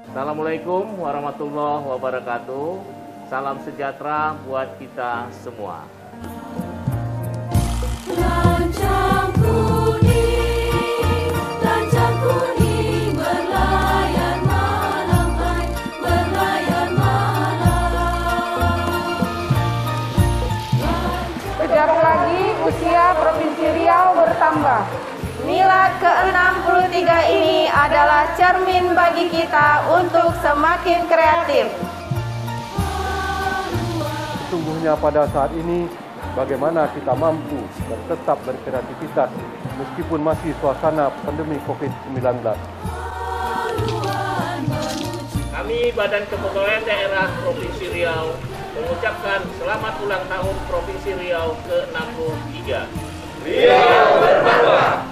Assalamualaikum warahmatullahi wabarakatuh. Salam sejahtera buat kita semua. Lancang kuning berlayar malam hai, berlayar malam. Sekejap lagi usia Provinsi Riau bertambah. Milad ke-63 ini adalah cermin bagi kita untuk semakin kreatif. Sesungguhnya pada saat ini, bagaimana kita mampu dan tetap berkreativitas meskipun masih suasana pandemi COVID-19. Kami Badan Kepegawaian Daerah Provinsi Riau mengucapkan selamat ulang tahun Provinsi Riau ke-63. Riau berbangga.